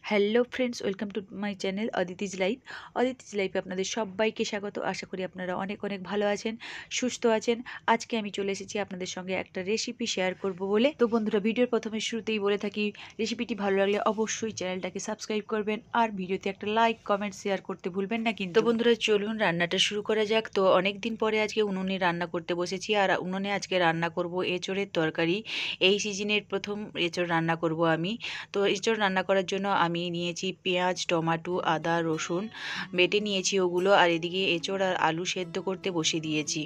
Hello friends, welcome to my channel Aditi's life. অদিতিজ লাইফে আপনাদের সবাইকে স্বাগত। আশা করি আপনারা অনেক অনেক ভালো আছেন, সুস্থ আছেন। আজকে আমি চলে এসেছি আপনাদের সঙ্গে একটা রেসিপি শেয়ার করব বলে। তো বন্ধুরা, ভিডিওর প্রথমে শুরুতেই বলে থাকি, রেসিপিটি ভালো লাগলে অবশ্যই চ্যানেলটাকে সাবস্ক্রাইব করবেন আর ভিডিওতে একটা লাইক কমেন্ট শেয়ার করতে ভুলবেন না কিন্তু। তো বন্ধুরা, চলুন রান্নাটা শুরু করা যাক। তো অনেক দিন পরে আজকে উনুনে রান্না করতে বসেছি, আর উনুনে আজকে রান্না করব এঁচড়ের তরকারি। এই সিজনের প্রথম এঁচড় রান্না করব আমি। তো এঁচড় রান্না করার জন্য আমি নিয়েছি পেঁয়াজ, টমেটো, আদা, রসুন বেটে নিয়েছি ওগুলো, আর এদিকে এঁচড় আর আলু সেদ্ধ করতে বসিয়ে দিয়েছি।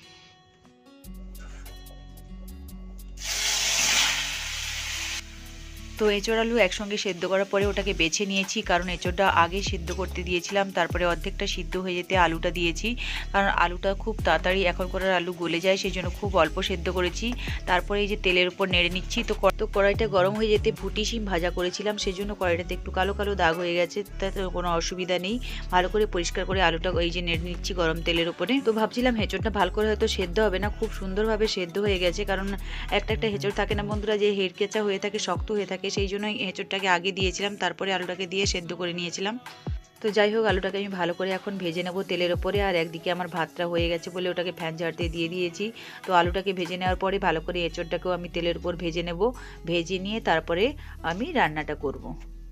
তো এঁচড় আলু একসঙ্গে সেদ্ধ করার পরে ওটাকে বেছে নিয়েছি, কারণ এঁচড়টা আগে সেদ্ধ করতে দিয়েছিলাম, তারপরে অর্ধেকটা সিদ্ধ হয়ে যেতে আলুটা দিয়েছি, কারণ আলুটা খুব তাড়াতাড়ি এখন করার আলু গলে যায়, সেই জন্য খুব অল্প সেদ্ধ করেছি। তারপরে এই যে তেলের উপর নেড়ে নিচ্ছি। তো কড়াইটা গরম হয়ে যেতে ভুটি শিম ভাজা করেছিলাম, সেই জন্য কড়াইটাতে একটু কালো কালো দাগ হয়ে গেছে, তাতে কোনো অসুবিধা নেই। ভালো করে পরিষ্কার করে আলুটা এই যে নেড়ে নিচ্ছি গরম তেলের উপরে। তো ভাবছিলাম হেঁচড়টা ভালো করে হয়তো সেদ্ধ হবে না, খুব সুন্দরভাবে সেদ্ধ হয়ে গেছে, কারণ একটা একটা হেঁচড় থাকে না বন্ধুরা, যে হেড়কেচা হয়ে থাকে, শক্ত হয়ে থাকে, সেই জন্যই এঁচড়টাকে আগে দিয়েছিলাম, তারপরে আলুটাকে দিয়ে সেদ্ধ করে নিয়েছিলাম। তো যাই হোক, আলুটাকে আমি ভালো করে এখন ভেজে নেব তেলের ওপরে। আর একদিকে আমার ভাতটা হয়ে গেছে বলে ওটাকে ফ্যান ঝাড়তে দিয়ে দিয়েছি। তো আলুটাকে ভেজে নেওয়ার পরে ভালো করে এঁচড়টাকেও আমি তেলের উপর ভেজে নেব। ভেজে নিয়ে তারপরে আমি রান্নাটা করব।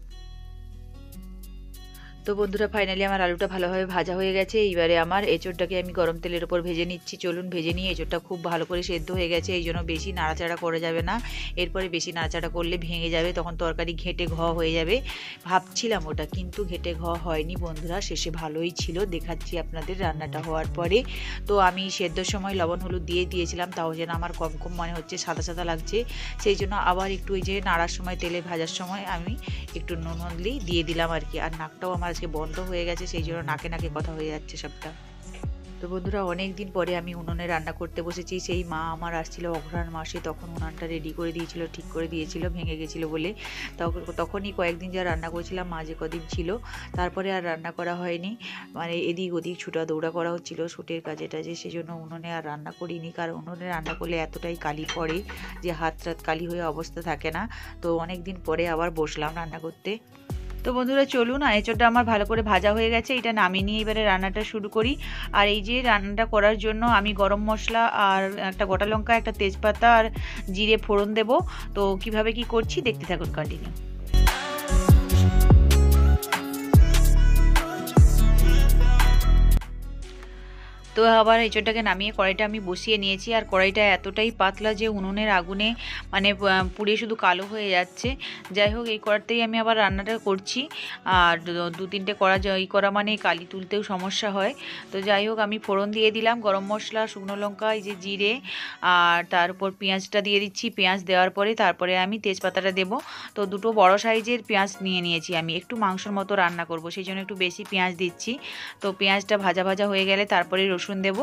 তো বন্ধুরা, ফাইনালি আমার আলুটা ভালোভাবে ভাজা হয়ে গেছে। এইবারে আমার এঁচড়টাকে আমি গরম তেলের উপর ভেজে নিচ্ছি। চলুন ভেজে নিয়ে, এঁচড়টা খুব ভালো করে সেদ্ধ হয়ে গেছে, এই জন্য বেশি নাড়াচাড়া করা যাবে না। এরপরে বেশি নাড়াচাড়া করলে ভেঙে যাবে, তখন তরকারি ঘেঁটে ঘ হয়ে যাবে। ভাবছিলাম ওটা, কিন্তু ঘেঁটে ঘ হয়নি বন্ধুরা, শেষে ভালোই ছিল। দেখাচ্ছি আপনাদের রান্নাটা হওয়ার পরে। তো আমি সেদ্ধর সময় লবণ হলুদ দিয়ে দিয়েছিলাম, তাও যেন আমার কম কম মনে হচ্ছে, সাদা সাদা লাগছে, সেই জন্য আবার একটু ওই যে নাড়ার সময়, তেলে ভাজার সময় আমি একটু নুন হলদি দিয়ে দিলাম আর কি। আর নাকটাও আমার আজকে বন্ধ হয়ে গেছে, সেই জন্য নাকে নাকে কথা হয়ে যাচ্ছে সবটা। তো বন্ধুরা, অনেক দিন পরে আমি উনুনে রান্না করতে বসেছি। সেই মা আমার আসছিল অঘ্রাণ মাসে, তখন উনানটা রেডি করে দিয়েছিল, ঠিক করে দিয়েছিল, ভেঙে গেছিলো বলে। তখনই কয়েকদিন যা রান্না করেছিলাম, মা যে কদিন ছিল, তারপরে আর রান্না করা হয়নি। মানে এদিক ওদিক ছুটা দৌড়া করা হচ্ছিল শুটের কাজে টাজে, সেই জন্য উনুনে আর রান্না করিনি। কারণ উনুনে রান্না করলে এতটাই কালি পড়ে যে হাত টাত কালি হয়ে অবস্থা থাকে না। তো অনেক দিন পরে আবার বসলাম রান্না করতে। তো বন্ধুরা, চলুন, এঁচড়টা আমার ভালো করে ভাজা হয়ে গেছে, এটা নামিয়ে নিয়ে এবারে রান্নাটা শুরু করি। আর এই যে রান্নাটা করার জন্য আমি গরম মশলা আর একটা গোটা লঙ্কা, একটা তেজপাতা আর জিরে ফোড়ন দেব। তো কিভাবে কি করছি দেখতে থাকুন, কন্টিনিউ। তো আবার এঁচড়টাকে নামিয়ে কড়াইটা আমি বসিয়ে নিয়েছি। আর কড়াইটা এতটাই পাতলা যে উনুনের আগুনে মানে পুড়ে শুধু কালো হয়ে যাচ্ছে। যাই হোক, এই কড়াতেই আমি আবার রান্নাটা করছি। আর দু তিনটে কড়া করা মানে কালি তুলতেও সমস্যা হয়। তো যাই হোক, আমি ফোড়ন দিয়ে দিলাম, গরম মশলা, শুকনো লঙ্কা, এই যে জিরে, আর তার উপর পেঁয়াজটা দিয়ে দিচ্ছি। পেঁয়াজ দেওয়ার পরে তারপরে আমি তেজপাতাটা দেব। তো দুটো বড় সাইজের পেঁয়াজ নিয়ে নিয়েছি আমি, একটু মাংসর মতো রান্না করব, সেই জন্য একটু বেশি পেঁয়াজ দিচ্ছি। তো পেঁয়াজটা ভাজা ভাজা হয়ে গেলে তারপরে রসুন দেব।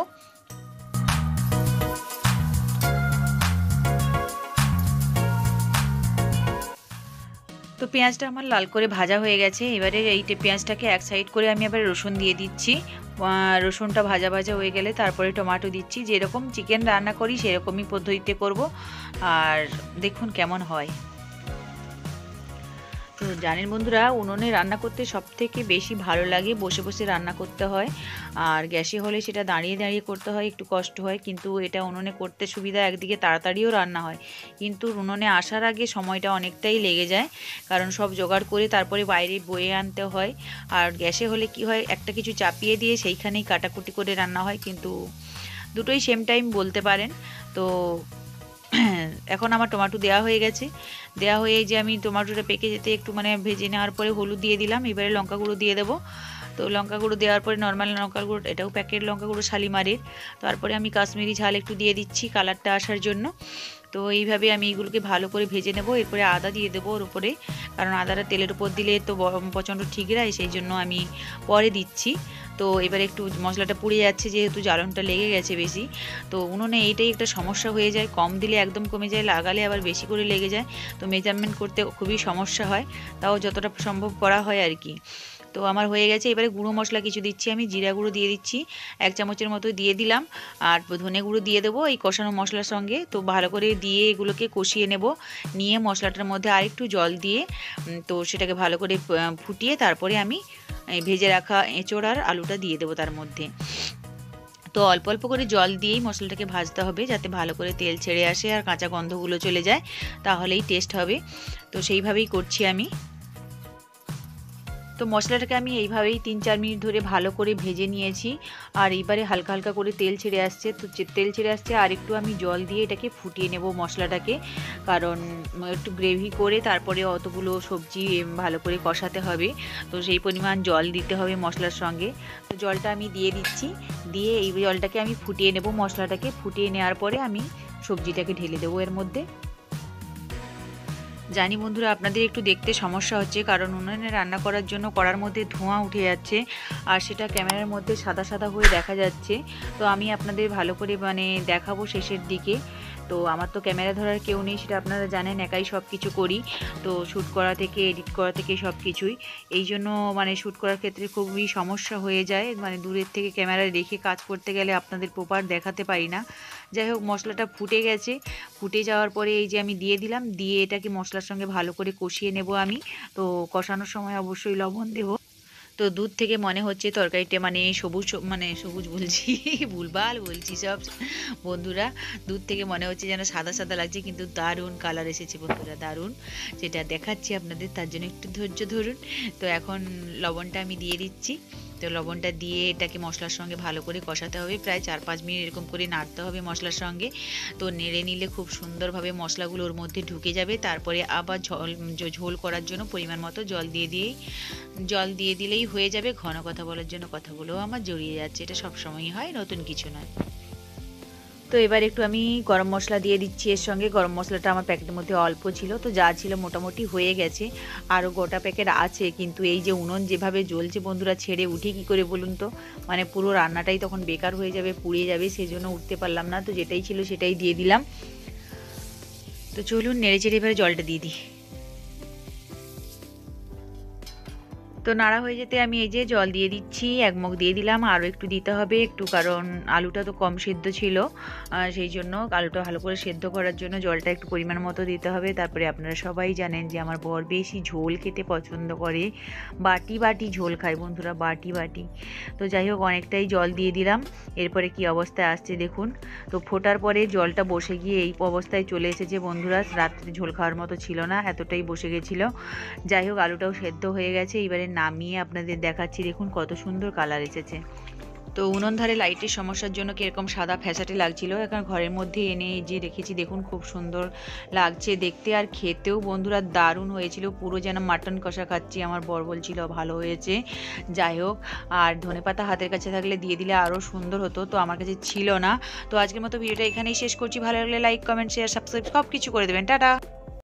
তো পেঁয়াজটা আমার লাল করে ভাজা হয়ে গেছে। এবারে এই পেঁয়াজটাকে এক সাইড করে আমি আবার রসুন দিয়ে দিচ্ছি। রসুনটা ভাজা ভাজা হয়ে গেলে তারপরে টমেটো দিচ্ছি। যেরকম চিকেন রান্না করি সেরকমই পদ্ধতিতে করব, আর দেখুন কেমন হয়। তো জানেন বন্ধুরা, উনুনে রান্না করতে সবথেকে বেশি ভালো লাগে, বসে বসে রান্না করতে হয়। আর গ্যাসে হলে সেটা দাঁড়িয়ে দাঁড়িয়ে করতে হয়, একটু কষ্ট হয়, কিন্তু এটা উনুনে করতে সুবিধা, একদিকে তাড়াতাড়িও রান্না হয়। কিন্তু উনুনে আসার আগে সময়টা অনেকটাই লেগে যায়, কারণ সব জোগাড় করে তারপরে বাইরে বয়ে আনতে হয়। আর গ্যাসে হলে কি হয়, একটা কিছু চাপিয়ে দিয়ে সেইখানেই কাটাকুটি করে রান্না হয়, কিন্তু দুটোই সেম টাইম বলতে পারেন। তো এখন আমার টমেটো দেওয়া হয়ে গেছে। দেওয়া হয়ে যে আমি টমেটোটা পেকে যেতে একটু মানে ভেজে নেওয়ার পরে হলুদ দিয়ে দিলাম। এবারে লঙ্কা গুঁড়ো দিয়ে দেবো। তো লঙ্কা গুঁড়ো দেওয়ার পরে নর্মাল লঙ্কা গুঁড়ো, এটাও প্যাকেট লঙ্কা গুঁড়ো, শালিমারের। তারপরে আমি কাশ্মীরি ঝাল একটু দিয়ে দিচ্ছি কালারটা আসার জন্য। তো এইভাবে আমি এইগুলোকে ভালো করে ভেজে নেব। এরপরে আদা দিয়ে দেবো ওর উপরে, কারণ আদাটা তেলের উপর দিলে তো প্রচণ্ড ঠিকরায়, সেই জন্য আমি পরে দিচ্ছি। তো এবারে একটু মশলাটা পুড়ে যাচ্ছে, যেহেতু জ্বালনটা লেগে গেছে বেশি। তো উনুনে এইটাই একটা সমস্যা হয়ে যায়, কম দিলে একদম কমে যায়, লাগালে আবার বেশি করে লেগে যায়। তো মেজারমেন্ট করতে খুবই সমস্যা হয়, তাও যতটা সম্ভব করা হয় আর কি। তো আমার হয়ে গেছে। এবারে গুঁড়ো মশলা কিছু দিচ্ছি, আমি জিরা গুঁড়ো দিয়ে দিচ্ছি 1 চামচের মতো দিয়ে দিলাম, আর ধনে গুঁড়ো দিয়ে দেবো এই কষানো মশলার সঙ্গে। তো ভালো করে দিয়ে এগুলোকে কষিয়ে নেব, নিয়ে মশলাটার মধ্যে আরেকটু জল দিয়ে তো সেটাকে ভালো করে ফুটিয়ে তারপরে আমি ভেজে রাখা এঁচোড় আর আলুটা দিয়ে দেবো তার মধ্যে। তো অল্প অল্প করে জল দিয়েই মশলাটাকে ভাজতে হবে, যাতে ভালো করে তেল ছেড়ে আসে আর কাঁচা গন্ধগুলো চলে যায়, তাহলেই টেস্ট হবে। তো সেইভাবেই করছি আমি। তো মশলাটাকে আমি এইভাবেই 3-4 মিনিট ধরে ভালো করে ভেজে নিয়েছি, আর এইবারে হালকা হালকা করে তেল ছেড়ে আসছে। তো তেল ছেড়ে আসছে, আর একটু আমি জল দিয়ে এটাকে ফুটিয়ে নেব মশলাটাকে, কারণ একটু গ্রেভি করে তারপরে অতগুলো সবজি ভালো করে কষাতে হবে, তো সেই পরিমাণ জল দিতে হবে মশলার সঙ্গে। তো জলটা আমি দিয়ে দিচ্ছি, দিয়ে এই জলটাকে আমি ফুটিয়ে নেব, মশলাটাকে ফুটিয়ে নেওয়ার পরে আমি সবজিটাকে ঢেলে দেবো এর মধ্যে। জানি বন্ধুরা আপনাদের একটু দেখতে সমস্যা হচ্ছে, কারণ উনুনে রান্না করার জন্য কড়ার মধ্যে ধোঁয়া উঠে যাচ্ছে, আর সেটা ক্যামেরার মধ্যে সাদা সাদা হয়ে দেখা যাচ্ছে। তো আমি আপনাদের ভালো করে দেখাবো শেষের দিকে। তো আমার তো ক্যামেরা ধরার কেউ নেই, সেটা আপনারা জানেন, একাই সব কিছু করি। তো শ্যুট করা থেকে এডিট করা থেকে সব কিছুই, এই জন্য শ্যুট করার ক্ষেত্রে খুবই সমস্যা হয়ে যায়, দূরের থেকে ক্যামেরায় রেখে কাজ করতে গেলে আপনাদের প্রপার দেখাতে পারি না। যাই হোক, মশলাটা ফুটে গেছে, ফুটে যাওয়ার পরে এই যে আমি দিয়ে দিলাম, দিয়ে এটাকে মশলার সঙ্গে ভালো করে কষিয়ে নেব আমি। তো কষানোর সময় অবশ্যই লবণ দেব। তো দুধ থেকে মনে হচ্ছে তরকারিটা সবুজ, সবুজ বলছি ভুলভাল বলছি সব বন্ধুরা, দুধ থেকে মনে হচ্ছে যেন সাদা সাদা লাগছে, কিন্তু দারুণ কালার এসেছে বন্ধুরা, দারুণ। যেটা দেখাচ্ছি আপনাদের, তার জন্য একটু ধৈর্য ধরুন। তো এখন লবণটা আমি দিয়ে দিচ্ছি। তো লবণটা দিয়ে এটাকে মশলার সঙ্গে ভালো করে কষাতে হবে, প্রায় 4-5 মিনিট এরকম করে নাড়তে হবে মশলার সঙ্গে। তো নেড়ে নিলে খুব সুন্দরভাবে মশলাগুলো ওর মধ্যে ঢুকে যাবে। তারপরে আবার ঝোল করার জন্য পরিমাণ মতো জল দিয়ে দিলেই হয়ে যাবে। ঘন কথা বলার জন্য কথাগুলো আমার জড়িয়ে যাচ্ছে, এটা সবসময়ই হয়, নতুন কিছু নয়। তো এবার একটু আমি গরম মশলা দিয়ে দিচ্ছি এর সঙ্গে। গরম মশলাটা আমার প্যাকেটের মধ্যে অল্প ছিল, তো যা ছিল মোটামুটি হয়ে গেছে, আরও গোটা প্যাকেট আছে। কিন্তু এই যে উনুন যেভাবে জ্বলছে বন্ধুরা, ছেড়ে উঠি কী করে বলুন তো, পুরো রান্নাটাই তখন বেকার হয়ে যাবে, পুড়িয়ে যাবে, সেই জন্য উঠতে পারলাম না। তো যেটাই ছিল সেটাই দিয়ে দিলাম। তো চলুন নেড়ে চেড়ে এবারে জলটা দিয়ে দিই। তো নাড়া হয়ে যেতে আমি এই যে জল দিয়ে দিচ্ছি, 1 মগ দিয়ে দিলাম, আরও একটু দিতে হবে একটু, কারণ আলুটা তো কম সেদ্ধ ছিল, সেই জন্য আলুটা ভালো করে সেদ্ধ করার জন্য জলটা একটু পরিমাণ মতো দিতে হবে। তারপরে আপনারা সবাই জানেন যে আমার বর বেশি ঝোল খেতে পছন্দ করে, বাটি বাটি ঝোল খায় বন্ধুরা, বাটি বাটি। তো যাই হোক, অনেকটাই জল দিয়ে দিলাম। এরপরে কি অবস্থায় আসছে দেখুন। তো ফোটার পরে জলটা বসে গিয়ে এই অবস্থায় চলে এসেছে বন্ধুরা, রাত্রে ঝোল খাওয়ার মতো ছিল না, এতটাই বসে গেছিলো। যাই হোক, আলুটাও সেদ্ধ হয়ে গেছে, এবারে নামিয়ে আপনাদের দেখাচ্ছি, দেখুন কত সুন্দর কালার এসেছে। তো উনুন ধারে লাইটের সমস্যার জন্য কিরকম সাদা ফ্যাসাটে লাগছিল, এখন ঘরের মধ্যে এনে যে রেখেছি, দেখুন খুব সুন্দর লাগছে দেখতে, আর খেতেও বন্ধুরা দারুণ হয়েছিল, পুরো যেন মাটন কষা খাচ্ছি। আমার বর বলছিল ভালো হয়েছে। যাই হোক, আর ধনেপাতা হাতের কাছে থাকলে দিয়ে দিলে আরও সুন্দর হতো, তো আমার কাছে ছিল না। তো আজকের মতো ভিডিওটা এখানেই শেষ করছি। ভালো লাগলে লাইক, কমেন্ট, শেয়ার, সাবস্ক্রাইব সব কিছু করে দেবেন। টাটা।